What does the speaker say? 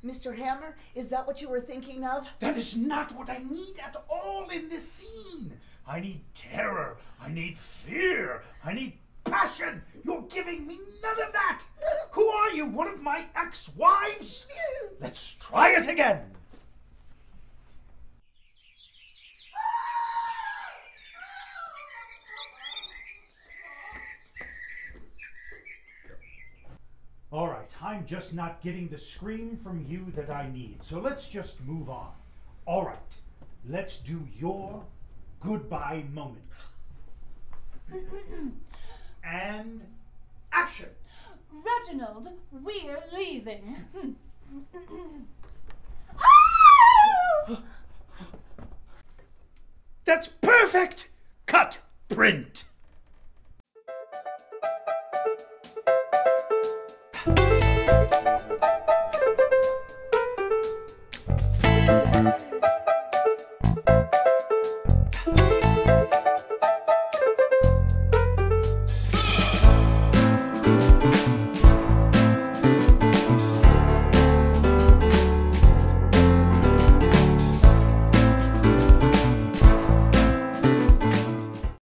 Mr. Hammer, is that what you were thinking of? That is not what I need at all in this scene. I need terror. I need fear. I need passion. You're giving me none of that. Who are you, one of my ex-wives? Let's try it again. All right, I'm just not getting the scream from you that I need, so let's just move on. All right, let's do your goodbye moment. And action! Reginald, we're leaving. That's perfect! Cut, print.